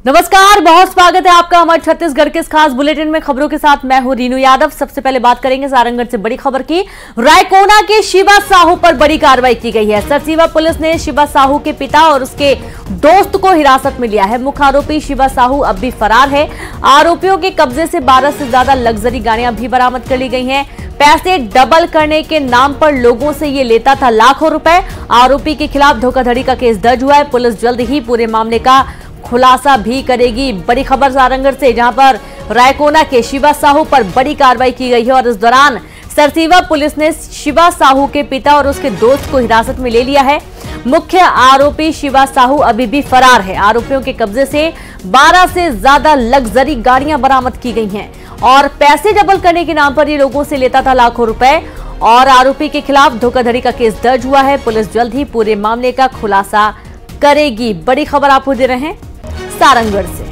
नमस्कार, बहुत स्वागत है आपका हमारे छत्तीसगढ़ के इस खास बुलेटिन में। खबरों के साथ मैं हूं रीनू यादव। सबसे पहले बात करेंगे सारंगढ़ से बड़ी खबर की। रायकोना के शिवा साहू पर बड़ी कार्रवाई की गई है। सरसीवा पुलिस ने शिवा साहू के पिता और उसके दोस्त को हिरासत में लिया है। मुख्य आरोपी शिवा साहू अब भी फरार है। आरोपियों के कब्जे से 12 से ज्यादा लग्जरी गाड़ियां भी बरामद कर ली गई हैं। पैसे डबल करने के नाम पर लोगों से ये लेता था लाखों रुपए। आरोपी के खिलाफ धोखाधड़ी का केस दर्ज हुआ है। पुलिस जल्द ही पूरे मामले का खुलासा भी करेगी। बड़ी खबर सारंगढ़ से, जहां पर रायकोना के शिवा साहू पर बड़ी कार्रवाई की गई है और इस दौरान सरसीवा पुलिस ने शिवा साहू के पिता और उसके दोस्त को हिरासत में ले लिया है। मुख्य आरोपी शिवा साहू अभी भी फरार है। आरोपियों के कब्जे से 12 से ज्यादा लग्जरी गाड़ियां बरामद की गई हैं और पैसे डबल करने के नाम पर ये लोगों से लेता था लाखों रुपए और आरोपी के खिलाफ धोखाधड़ी का केस दर्ज हुआ है। पुलिस जल्द ही पूरे मामले का खुलासा करेगी। बड़ी खबर आपको दे रहे हैं सारंगढ़ से।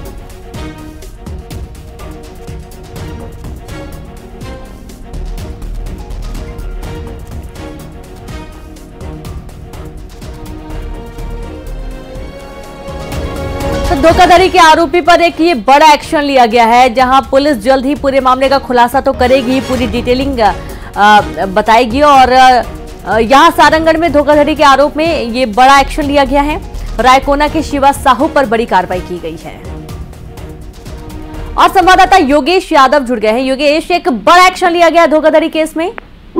तो धोखाधड़ी के आरोपी पर एक ये बड़ा एक्शन लिया गया है, जहां पुलिस जल्द ही पूरे मामले का खुलासा तो करेगी, पूरी डिटेलिंग बताएगी। और यहां सारंगढ़ में धोखाधड़ी के आरोप में ये बड़ा एक्शन लिया गया है। रायकोना के शिवा साहू पर बड़ी कार्रवाई की गई है और संवाददाता योगेश यादव जुड़ गए हैं। योगेश, एक बड़ा एक्शन लिया गया धोखाधड़ी केस में।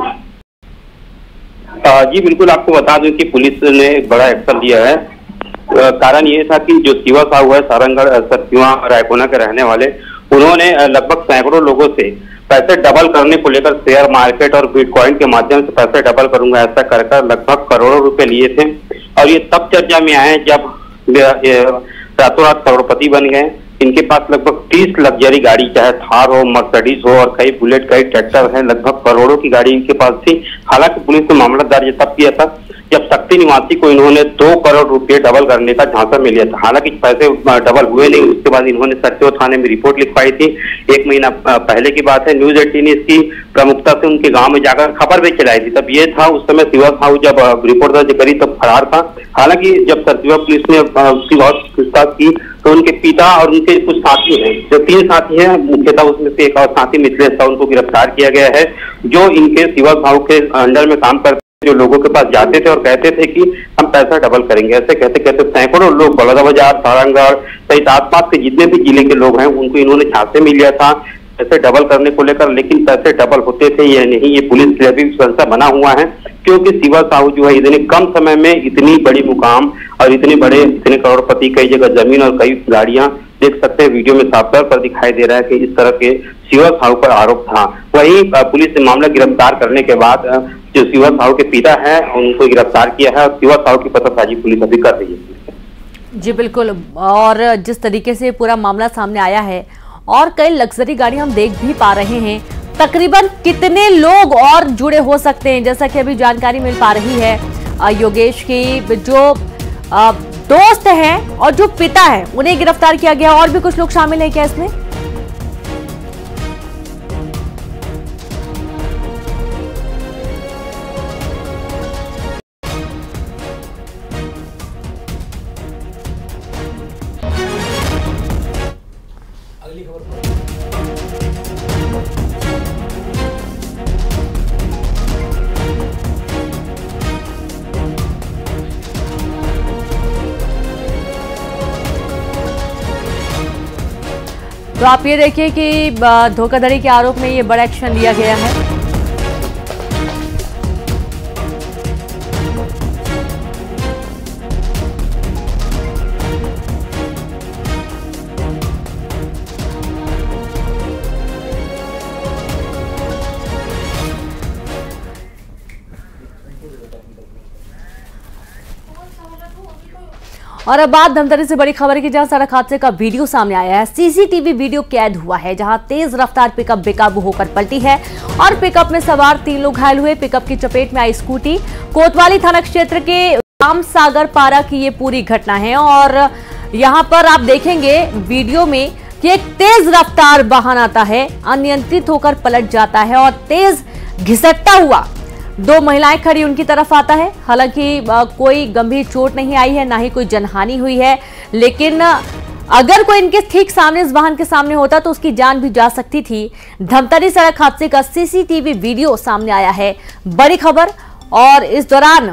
जी बिल्कुल, आपको बता दूं कि पुलिस ने एक बड़ा एक्शन लिया है। कारण ये था कि जो शिवा साहू है, सारंगढ़ सरसीवा रायकोना के रहने वाले, उन्होंने लगभग सैकड़ों लोगों से पैसे डबल करने को लेकर शेयर मार्केट और बिटकॉइन के माध्यम से पैसे डबल करूंगा ऐसा कर लगभग करोड़ों रुपए लिए थे। और ये तब चर्चा में आए जब रातों रात करोड़पति बन गए। इनके पास लगभग 30 लग्जरी गाड़ी, चाहे थार हो, मर्सिडीज हो और कई बुलेट, कई ट्रैक्टर है। लगभग करोड़ों की गाड़ी इनके पास थी। हालांकि पुलिस ने मामला दर्ज तब किया था जब शक्ति निवासी को इन्होंने 2 करोड़ रुपए डबल करने का झांसा में लिया था। हालांकि पैसे डबल हुए नहीं। उसके बाद इन्होंने सरसीवा थाने में रिपोर्ट लिखवाई थी। 1 महीना पहले की बात है। न्यूज 18 ने इसकी प्रमुखता से उनके गांव में जाकर खबर भी चलाई थी। तब ये था, उस समय शिवा साहू जब रिपोर्ट दर्ज करी तब फरार था। हालांकि जब सरसीवा पुलिस ने उसकी बहुत पूछताछ की तो उनके पिता और उनके कुछ साथी हैं, जो 3 साथी हैं मुख्यतः, उसमें से एक और साथी मिथिलेश था, उनको गिरफ्तार किया गया है। जो इनके शिवा साहू के अंडर में काम करते, जो लोगों के पास जाते थे और कहते थे कि हम पैसा डबल करेंगे, ऐसे कहते कहते सैकड़ों लोग बलौदाबाजार, सारंगढ़ सहित आसपास के जितने भी जिले के लोग हैं उनको इन्होंने झांसे में लिया था पैसे डबल करने को लेकर। लेकिन पैसे डबल होते थे या नहीं, ये पुलिस के लिए भी संशय बना हुआ है, क्योंकि शिवा साहू जो है इतने कम समय में इतनी बड़ी मुकाम और इतने करोड़पति, कई जगह जमीन और कई गाड़ियां, देख सकते हैं वीडियो में साफ तौर पर दिखाई दे रहा है कि इस तरह के शिवा साहू पर आरोप था। वहीं पुलिस ने मामला गिरफ्तार करने के बाद जो शिवा साहू के पिता है उनको गिरफ्तार किया है और शिवा साहू की पतासाजी पुलिस अभी कर रही है। जी बिल्कुल, और जिस तरीके से पूरा मामला सामने आया है और कई लग्जरी गाड़ी हम देख भी पा रहे हैं, तकरीबन कितने लोग और जुड़े हो सकते हैं, जैसा कि अभी जानकारी मिल पा रही है योगेश की जो दोस्त हैं और जो पिता है उन्हें गिरफ्तार किया गया। और भी कुछ लोग शामिल हैं क्या इसमें? अगली खबर तो आप ये देखिए कि धोखाधड़ी के आरोप में ये बड़ा एक्शन लिया गया है। और अब बात धमतरी से बड़ी खबर की, जहां सड़क हादसे का वीडियो सामने आया है। सीसीटीवी वीडियो कैद हुआ है, जहां तेज रफ्तार पिकअप बेकाबू होकर पलटी है और पिकअप में सवार 3 लोग घायल हुए। पिकअप की चपेट में आई स्कूटी। कोतवाली थाना क्षेत्र के राम सागर पारा की ये पूरी घटना है और यहां पर आप देखेंगे वीडियो में कि एक तेज रफ्तार वाहन आता है, अनियंत्रित होकर पलट जाता है और तेज घिसटता हुआ 2 महिलाएं खड़ी उनकी तरफ आता है। हालांकि कोई गंभीर चोट नहीं आई है, ना ही कोई जनहानि हुई है, लेकिन अगर कोई इनके ठीक सामने इस वाहन के सामने होता तो उसकी जान भी जा सकती थी। धमतरी सड़क हादसे का सीसीटीवी वीडियो सामने आया है, बड़ी खबर। और इस दौरान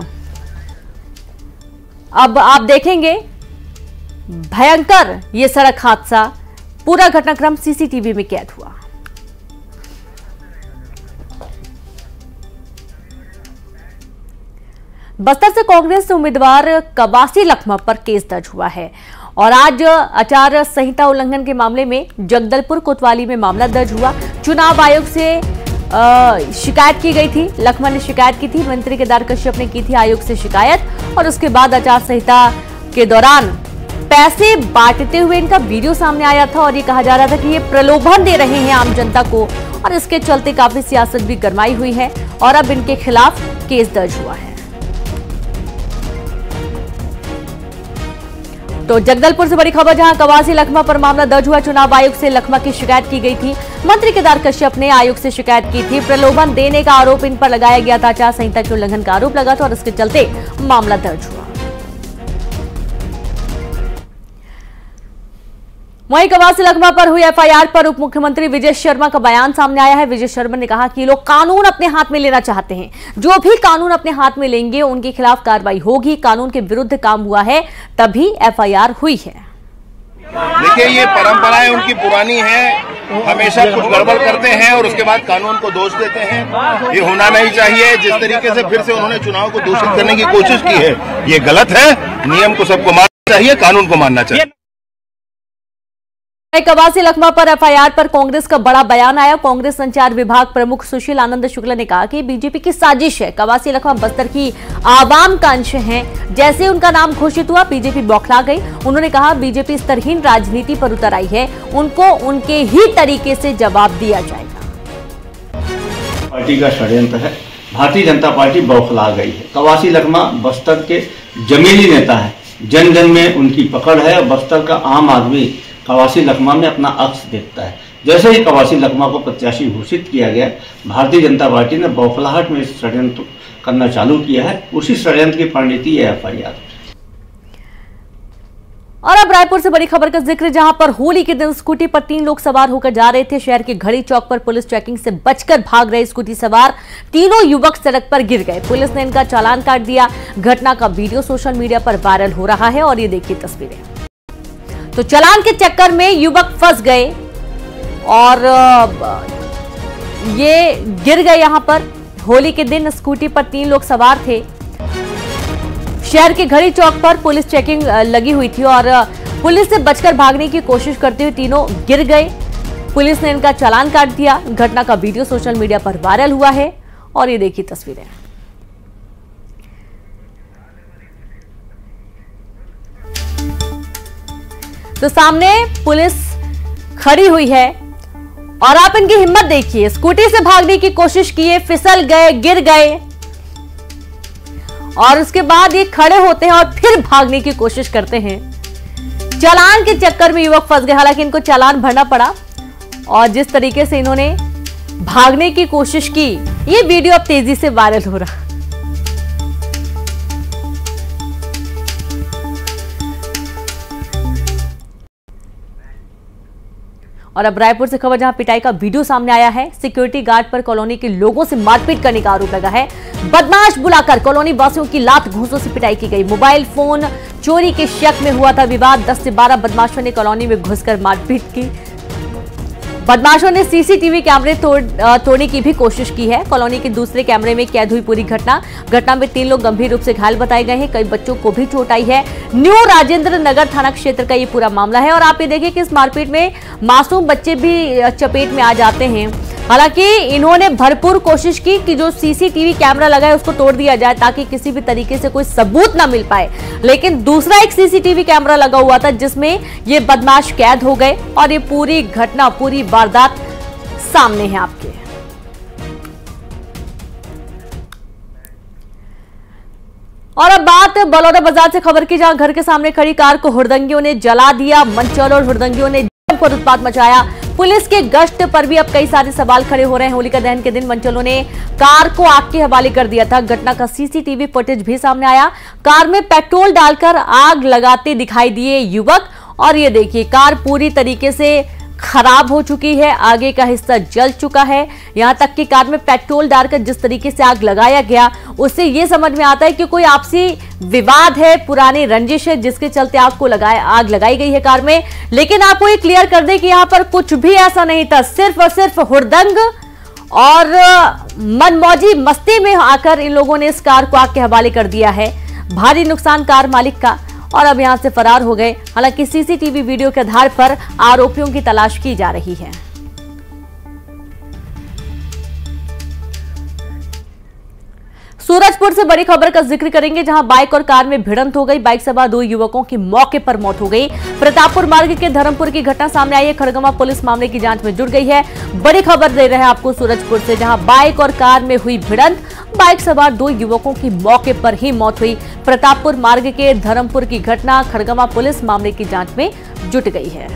अब आप देखेंगे भयंकर ये सड़क हादसा, पूरा घटनाक्रम सीसीटीवी में कैद हुआ। बस्तर से कांग्रेस उम्मीदवार कवासी लखमा पर केस दर्ज हुआ है और आज आचार संहिता उल्लंघन के मामले में जगदलपुर कोतवाली में मामला दर्ज हुआ। चुनाव आयोग से शिकायत की गई थी, लखमा ने शिकायत की थी, मंत्री केदार कश्यप ने की थी आयोग से शिकायत और उसके बाद आचार संहिता के दौरान पैसे बांटते हुए इनका वीडियो सामने आया था और ये कहा जा रहा था कि ये प्रलोभन दे रहे हैं आम जनता को और इसके चलते काफी सियासत भी गरमाई हुई है और अब इनके खिलाफ केस दर्ज हुआ है। तो जगदलपुर से बड़ी खबर, जहां कवासी लखमा पर मामला दर्ज हुआ। चुनाव आयोग से लखमा की शिकायत की गई थी, मंत्री केदार कश्यप ने आयोग से शिकायत की थी। प्रलोभन देने का आरोप इन पर लगाया गया था, आचार संहिता के उल्लंघन का आरोप लगा था और इसके चलते मामला दर्ज हुआ। वहीं कवासी लखमा पर हुई एफआईआर पर उप मुख्यमंत्री विजय शर्मा का बयान सामने आया है। विजय शर्मा ने कहा कि लोग कानून अपने हाथ में लेना चाहते हैं, जो भी कानून अपने हाथ में लेंगे उनके खिलाफ कार्रवाई होगी। कानून के विरुद्ध काम हुआ है तभी एफआईआर हुई है। देखिए, ये परंपराएं उनकी पुरानी हैं, हमेशा कुछ गड़बड़ करते हैं और उसके बाद कानून को दोष देते हैं। ये होना नहीं चाहिए। जिस तरीके से फिर से उन्होंने चुनाव को दूषित करने की कोशिश की है, ये गलत है। नियम को सबको मानना चाहिए, कानून को मानना चाहिए। कवासी लखमा पर एफआईआर पर कांग्रेस का बड़ा बयान आया। कांग्रेस संचार विभाग प्रमुख सुशील आनंद शुक्ला ने कहा कि बीजेपी की साजिश है। कवासी लखमा बस्तर की आवाम का अंश हैं। जैसे उनका नाम घोषित हुआ बीजेपी बौखला गई। उन्होंने कहा बीजेपी स्तरहीन राजनीति पर उतर आई है, उनको उनके ही तरीके से जवाब दिया जाएगा। पार्टी का षड्यंत्र है, भारतीय जनता पार्टी बौखला गई है। कवासी लखमा बस्तर के जमीली नेता है, जन जन में उनकी पकड़ है। बस्तर का आम आदमी कवासी लखमा में अपना अक्स देखता है। जैसे ही कवासी लखमा को प्रत्याशी घोषित किया गया, भारतीय जनता पार्टी ने बौखलाहट में षड्यंत्र करना चालू किया है। उसी षड्यंत्र की परिणति है एफआईआर। और अब रायपुर से बड़ी खबर का जिक्र, जहां पर होली के दिन स्कूटी पर 3 लोग सवार होकर जा रहे थे। शहर के घड़ी चौक पर पुलिस चेकिंग से बचकर भाग रहे स्कूटी सवार तीनों युवक सड़क पर गिर गए। पुलिस ने इनका चालान काट दिया। घटना का वीडियो सोशल मीडिया पर वायरल हो रहा है और ये देखिए तस्वीरें। तो चालान के चक्कर में युवक फंस गए और ये गिर गए। यहां पर होली के दिन स्कूटी पर 3 लोग सवार थे। शहर के घड़ी चौक पर पुलिस चेकिंग लगी हुई थी और पुलिस से बचकर भागने की कोशिश करते हुए तीनों गिर गए। पुलिस ने इनका चालान काट दिया। घटना का वीडियो सोशल मीडिया पर वायरल हुआ है और ये देखिए तस्वीरें। तो सामने पुलिस खड़ी हुई है और आप इनकी हिम्मत देखिए, स्कूटी से भागने की कोशिश किए, फिसल गए, गिर गए और उसके बाद ये खड़े होते हैं और फिर भागने की कोशिश करते हैं। चालान के चक्कर में युवक फंस गए। हालांकि इनको चालान भरना पड़ा और जिस तरीके से इन्होंने भागने की कोशिश की, ये वीडियो अब तेजी से वायरल हो रहा। और अब रायपुर से खबर, जहां पिटाई का वीडियो सामने आया है। सिक्योरिटी गार्ड पर कॉलोनी के लोगों से मारपीट करने का आरोप लगा है। बदमाश बुलाकर कॉलोनी वासियों की लात घूंसों से पिटाई की गई। मोबाइल फोन चोरी के शक में हुआ था विवाद। 10 से 12 बदमाशों ने कॉलोनी में घुसकर मारपीट की। बदमाशों ने सीसीटीवी कैमरे तोड़ने की भी कोशिश की है। कॉलोनी के दूसरे कैमरे में कैद हुई पूरी घटना में 3 लोग गंभीर रूप से घायल बताए गए हैं। कई बच्चों को भी चोट आई है। न्यू राजेंद्र नगर थाना क्षेत्र का ये पूरा मामला है और आप ये देखिए कि इस मारपीट में मासूम बच्चे भी चपेट में आ जाते हैं। हालांकि इन्होंने भरपूर कोशिश की कि जो सीसीटीवी कैमरा लगा है उसको तोड़ दिया जाए ताकि किसी भी तरीके से कोई सबूत ना मिल पाए, लेकिन दूसरा एक सीसीटीवी कैमरा लगा हुआ था जिसमें ये बदमाश कैद हो गए और ये पूरी घटना, पूरी वारदात सामने है आपके। और अब बात बलौदा बाजार से खबर की, जहां घर के सामने खड़ी कार को हुड़दंगियों ने जला दिया। मंचल और हुड़दंगियों ने जमकर उत्पात मचाया। पुलिस के गश्त पर भी अब कई सारे सवाल खड़े हो रहे हैं। होलिका दहन के दिन मंचलों ने कार को आग के हवाले कर दिया था। घटना का सीसीटीवी फुटेज भी सामने आया। कार में पेट्रोल डालकर आग लगाते दिखाई दिए युवक और ये देखिए कार पूरी तरीके से खराब हो चुकी है, आगे का हिस्सा जल चुका है। यहां तक कि कार में पेट्रोल डालकर जिस तरीके से आग लगाया गया उससे यह समझ में आता है कि कोई आपसी विवाद है, पुरानी रंजिश है, जिसके चलते आग लगाई गई है कार में। लेकिन आपको ये क्लियर कर दें कि यहां पर कुछ भी ऐसा नहीं था, सिर्फ और सिर्फ हुड़दंग और मनमौजी मस्ती में आकर इन लोगों ने इस कार को आग के हवाले कर दिया है। भारी नुकसान कार मालिक का, और अब यहां से फरार हो गए। हालांकि सीसीटीवी वीडियो के आधार पर आरोपियों की तलाश की जा रही है। सूरजपुर से बड़ी खबर का जिक्र करेंगे, जहां बाइक और कार में भिड़ंत हो गई। बाइक सवार 2 युवकों की मौके पर मौत हो गई। प्रतापपुर मार्ग के धर्मपुर की घटना सामने आई है। खड़गवां पुलिस मामले की जांच में जुट गई है। बड़ी खबर दे रहे हैं आपको सूरजपुर से, जहां बाइक और कार में हुई भिड़ंत। बाइक सवार 2 युवकों की मौके पर ही मौत हुई। प्रतापपुर मार्ग के धर्मपुर की घटना, खड़गवां पुलिस मामले की जांच में जुट गई है।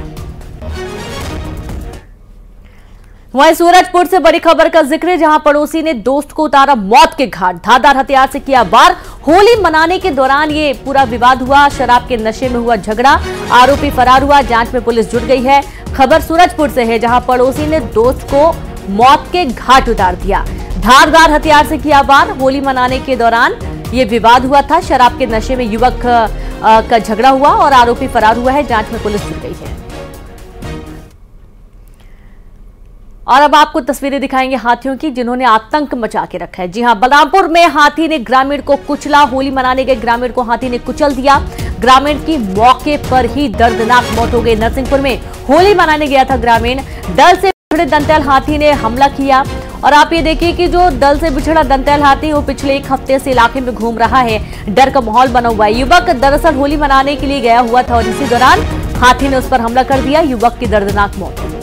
वहीं सूरजपुर से बड़ी खबर का जिक्र है, जहां पड़ोसी ने दोस्त को उतारा मौत के घाट, धारदार हथियार से किया वार। होली मनाने के दौरान ये पूरा विवाद हुआ, शराब के नशे में हुआ झगड़ा, आरोपी फरार हुआ। जांच में पुलिस जुट गई है। खबर सूरजपुर से है, जहां पड़ोसी ने दोस्त को मौत के घाट उतार दिया, धारदार हथियार से किया वार। होली मनाने के दौरान ये विवाद हुआ था, शराब के नशे में युवक का झगड़ा हुआ और आरोपी फरार हुआ है। जांच में पुलिस जुट गई है। और अब आपको तस्वीरें दिखाएंगे हाथियों की, जिन्होंने आतंक मचा के रखा है। जी हां, बलरामपुर में हाथी ने ग्रामीण को कुचला। होली मनाने गए ग्रामीण को हाथी ने कुचल दिया। ग्रामीण की मौके पर ही दर्दनाक मौत हो गई। नरसिंहपुर में होली मनाने गया था ग्रामीण, दल से बिछड़े दंतैल हाथी ने हमला किया। और आप ये देखिए कि जो दल से बिछड़ा दंतैल हाथी वो पिछले 1 हफ्ते से इलाके में घूम रहा है। डर का माहौल बना हुआ है। युवक दरअसल होली मनाने के लिए गया हुआ था और इसी दौरान हाथी ने उस पर हमला कर दिया। युवक की दर्दनाक मौत हो गई।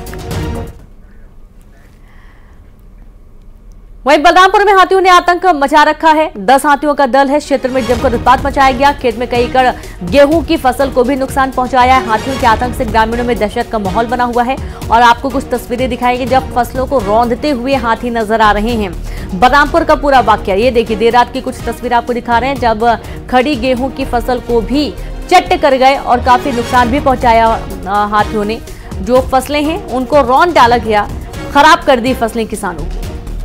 वहीं बलरामपुर में हाथियों ने आतंक मचा रखा है। 10 हाथियों का दल है। क्षेत्र में जमकर उत्पात मचाया गया। खेत में कई एकड़ गेहूं की फसल को भी नुकसान पहुंचाया है। हाथियों के आतंक से ग्रामीणों में दहशत का माहौल बना हुआ है। और आपको कुछ तस्वीरें दिखाएंगे जब फसलों को रौंदते हुए हाथी नजर आ रहे हैं। बलरामपुर का पूरा वाकया ये देखिए, देर रात की कुछ तस्वीर आपको दिखा रहे हैं, जब खड़ी गेहूं की फसल को भी चट कर गए और काफी नुकसान भी पहुंचाया हाथियों ने। जो फसलें हैं उनको रौंद डाला गया, खराब कर दी फसलें किसानों की।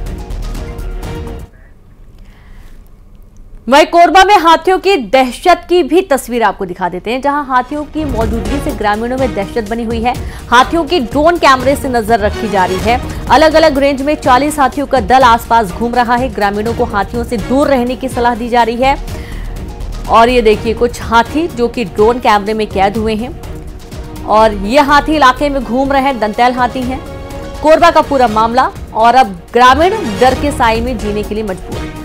वहीं कोरबा में हाथियों की दहशत की भी तस्वीर आपको दिखा देते हैं, जहां हाथियों की मौजूदगी से ग्रामीणों में दहशत बनी हुई है। हाथियों की ड्रोन कैमरे से नजर रखी जा रही है। अलग अलग रेंज में 40 हाथियों का दल आसपास घूम रहा है। ग्रामीणों को हाथियों से दूर रहने की सलाह दी जा रही है। और ये देखिए कुछ हाथी जो कि ड्रोन कैमरे में कैद हुए हैं और ये हाथी इलाके में घूम रहे हैं, दंतैल हाथी हैं। कोरबा का पूरा मामला, और अब ग्रामीण डर के साए में जीने के लिए मजबूर है।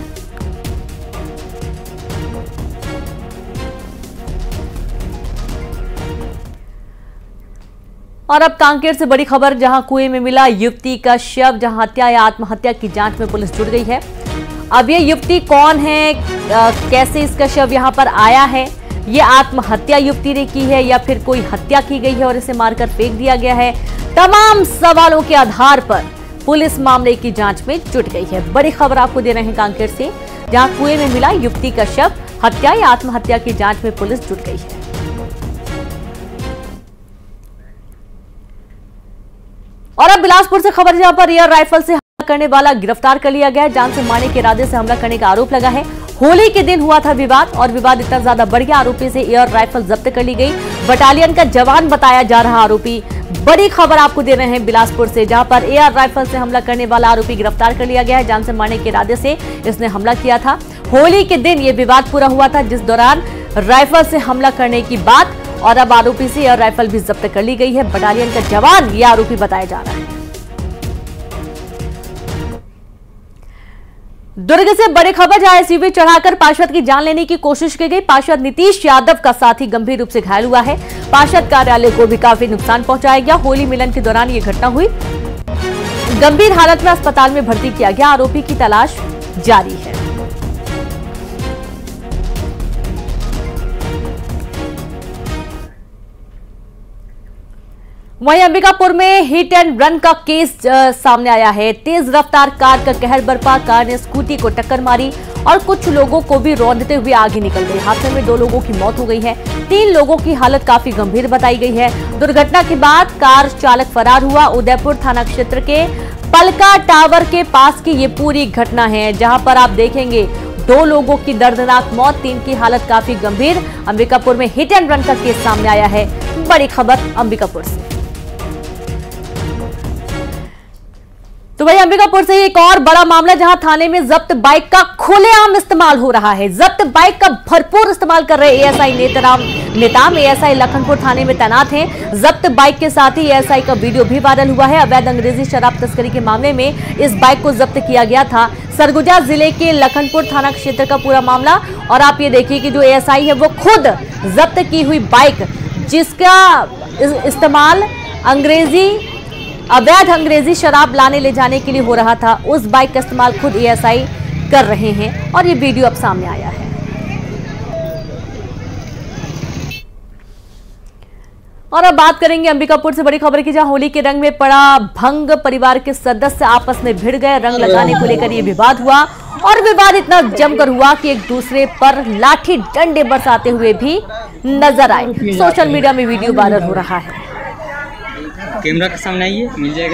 और अब कांकेर से बड़ी खबर, जहां कुएं में मिला युवती का शव, जहां हत्या या आत्महत्या की जांच में पुलिस जुट गई है। अब ये युवती कौन है, कैसे इसका शव यहां पर आया है, ये आत्महत्या युवती ने की है या फिर कोई हत्या की गई है और इसे मारकर फेंक दिया गया है, तमाम सवालों के आधार पर पुलिस मामले की जांच में जुट गई है। बड़ी खबर आपको दे रहे हैं कांकेर से, जहां कुएं में मिला युवती का शव, हत्या या आत्महत्या की जांच में पुलिस जुट गई है। और अब बिलासपुर से खबर, जहां पर एयर राइफल से हमला करने वाला गिरफ्तार कर लिया गया है। जान से मारने के इरादे से हमला करने का आरोप लगा है। होली के दिन हुआ था विवाद और विवाद इतना ज्यादा बढ़ गया, आरोपी से एयर राइफल जब्त कर ली गई। बटालियन का जवान बताया जा रहा आरोपी। बड़ी खबर आपको दे रहे हैं बिलासपुर से, जहां पर एयर राइफल से हमला करने वाला आरोपी गिरफ्तार कर लिया गया है। जान से मारने के इरादे से इसने हमला किया था। होली के दिन ये विवाद पूरा हुआ था, जिस दौरान राइफल से हमला करने की बात, और अब आरोपी से एयर राइफल भी जब्त कर ली गई है। बटालियन का जवान ये आरोपी बताया जा रहा है। दुर्ग से बड़ी खबर, जहां एसयूवी चढ़ाकर पार्षद की जान लेने की कोशिश की गई। पार्षद नीतीश यादव का साथी गंभीर रूप से घायल हुआ है। पार्षद कार्यालय को भी काफी नुकसान पहुंचाया गया। होली मिलन के दौरान यह घटना हुई। गंभीर हालत में अस्पताल में भर्ती किया गया। आरोपी की तलाश जारी है। वहीं अंबिकापुर में हिट एंड रन का केस सामने आया है। तेज रफ्तार कार का कहर बरपा, कार ने स्कूटी को टक्कर मारी और कुछ लोगों को भी रौंदते हुए आगे निकल गई। हादसे में 2 लोगों की मौत हो गई है, 3 लोगों की हालत काफी गंभीर बताई गई है। दुर्घटना के बाद कार चालक फरार हुआ। उदयपुर थाना क्षेत्र के पलका टावर के पास की ये पूरी घटना है, जहां पर आप देखेंगे 2 लोगों की दर्दनाक मौत, 3 की हालत काफी गंभीर। अंबिकापुर में हिट एंड रन का केस सामने आया है। बड़ी खबर अंबिकापुर से। तो वही अंबिकापुर से एक और बड़ा मामला, जहां थाने में जब्त बाइक का खुलेआम इस्तेमाल हो रहा है। जब्त बाइक का भरपूर इस्तेमाल कर रहे एएसआई नेताम एएसआई लखनपुर थाने में तैनात हैं। जब्त बाइक के साथ ही एएसआई का वीडियो भी वायरल हुआ है। अवैध अंग्रेजी शराब तस्करी के मामले में इस बाइक को जब्त किया गया था। सरगुजा जिले के लखनपुर थाना क्षेत्र का पूरा मामला। और आप ये देखिए कि जो एएसआई है वो खुद जब्त की हुई बाइक, जिसका इस्तेमाल अवैध अंग्रेजी शराब लाने ले जाने के लिए हो रहा था, उस बाइक का इस्तेमाल खुद एएसआई कर रहे हैं और ये वीडियो अब सामने आया है। और अब बात करेंगे अंबिकापुर से बड़ी खबर की, जहां होली के रंग में पड़ा भंग। परिवार के सदस्य आपस में भिड़ गए। रंग लगाने को लेकर ये विवाद हुआ और विवाद इतना जमकर हुआ कि एक दूसरे पर लाठी डंडे बरसाते हुए भी नजर आए। सोशल मीडिया में वीडियो वायरल हो रहा है। कैमरा के सामने आइए, मिल जाएगा।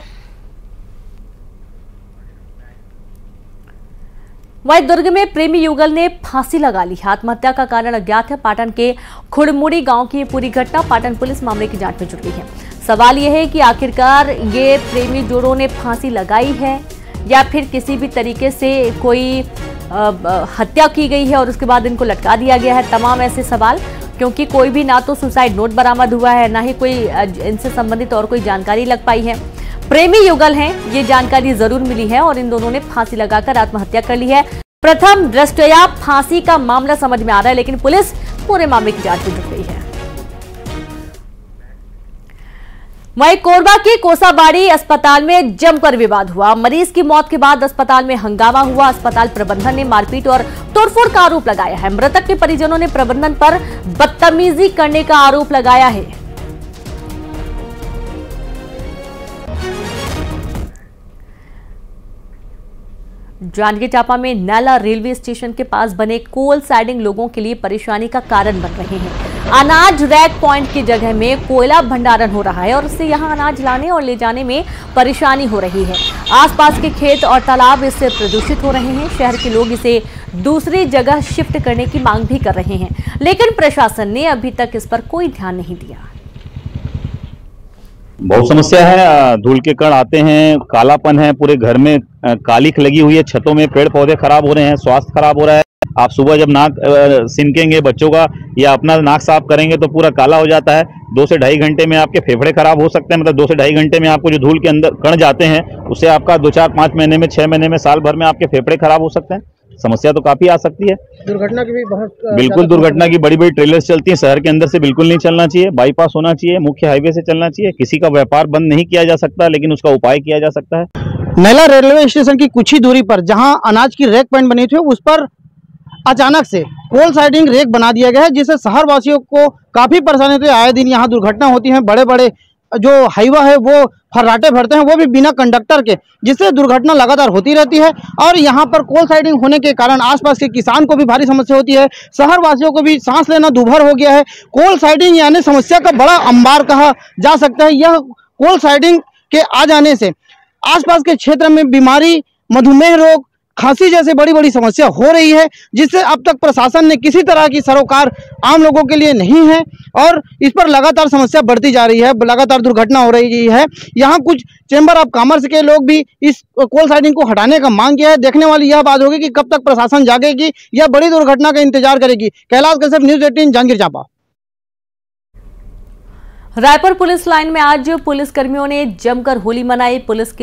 वहीं दुर्ग में प्रेमी युगल ने फांसी लगा ली। आत्महत्या का कारण अज्ञात है। पाटन के खुड़मुड़ी गांव की पूरी घटना। पाटन पुलिस मामले की जांच में जुट गई है। सवाल यह है कि आखिरकार ये प्रेमी जोड़ों ने फांसी लगाई है या फिर किसी भी तरीके से कोई हत्या की गई है और उसके बाद इनको लटका दिया गया है। तमाम ऐसे सवाल, क्योंकि कोई भी ना तो सुसाइड नोट बरामद हुआ है, ना ही कोई इनसे संबंधित और कोई जानकारी लग पाई है। प्रेमी युगल हैं, ये जानकारी जरूर मिली है और इन दोनों ने फांसी लगाकर आत्महत्या कर ली है। प्रथम दृष्टया फांसी का मामला समझ में आ रहा है, लेकिन पुलिस पूरे मामले की जांच में जुट गई है। वहीं कोरबा के कोसाबाड़ी अस्पताल में जमकर विवाद हुआ। मरीज की मौत के बाद अस्पताल में हंगामा हुआ। अस्पताल प्रबंधन ने मारपीट और तोड़फोड़ का आरोप लगाया है। मृतक के परिजनों ने प्रबंधन पर बदतमीजी करने का आरोप लगाया है। जांजगीर चांपा में नैला रेलवे स्टेशन के पास बने कोल साइडिंग लोगों के लिए परेशानी का कारण बन रहे हैं। अनाज रैक पॉइंट की जगह में कोयला भंडारण हो रहा है और इससे यहां अनाज लाने और ले जाने में परेशानी हो रही है। आसपास के खेत और तालाब इससे प्रदूषित हो रहे हैं। शहर के लोग इसे दूसरी जगह शिफ्ट करने की मांग भी कर रहे हैं, लेकिन प्रशासन ने अभी तक इस पर कोई ध्यान नहीं दिया। बहुत समस्या है। धूल के कण आते हैं, कालापन है, पूरे घर में कालिख लगी हुई है, छतों में पेड़ पौधे खराब हो रहे हैं, स्वास्थ्य खराब हो रहा है। आप सुबह जब नाक सिनकेंगे बच्चों का या अपना नाक साफ करेंगे तो पूरा काला हो जाता है। 2 से ढाई घंटे में आपके फेफड़े खराब हो सकते हैं। मतलब 2 से ढाई घंटे में आपको जो धूल के अंदर कण जाते हैं उससे आपका 2, 4, 5 महीने में, 6 महीने में, साल भर में आपके फेफड़े खराब हो सकते हैं। समस्या तो काफी आ सकती है। दुर्घटना की भी बहुत बिल्कुल दुर्घटना की बड़ी बड़ी ट्रेलर्स चलती हैं। शहर के अंदर से बिल्कुल नहीं चलना चाहिए, बाईपास होना चाहिए, मुख्य हाईवे से चलना चाहिए। किसी का व्यापार बंद नहीं किया जा सकता, लेकिन उसका उपाय किया जा सकता है। नैला रेलवे स्टेशन की कुछ ही दूरी पर जहां अनाज की रैक पॉइंट बनी थी, उस पर अचानक से कोल साइडिंग रैक बना दिया गया है, जिससे शहर वासियों को काफी परेशानी होती है। आए दिन यहाँ दुर्घटना होती है। बड़े बड़े जो हाईवा है वो फर्राटे भरते हैं, वो भी बिना कंडक्टर के, जिससे दुर्घटना लगातार होती रहती है। और यहाँ पर कोल साइडिंग होने के कारण आसपास के किसान को भी भारी समस्या होती है। शहर वासियों को भी सांस लेना दूभर हो गया है। कोल साइडिंग यानी समस्या का बड़ा अंबार कहा जा सकता है। यह कोल साइडिंग के आ जाने से आसपास के क्षेत्र में बीमारी, मधुमेह रोग, खांसी जैसे बड़ी बड़ी समस्या हो रही है, जिससे अब तक प्रशासन ने किसी तरह की सरोकार आम लोगों के लिए नहीं है और इस पर लगातार समस्या बढ़ती जा रही है। लगातार दुर्घटना हो रही है। यहाँ कुछ चेंबर ऑफ कॉमर्स के लोग भी इस कोल साइडिंग को हटाने का मांग किया है। देखने वाली यह बात होगी कि कब तक प्रशासन जागेगी या बड़ी दुर्घटना का इंतजार करेगी। Kailash Kashyap, news 18, Janjgir Champa. Raipur police line में आज पुलिस कर्मियों ने जमकर होली मनाई। पुलिस के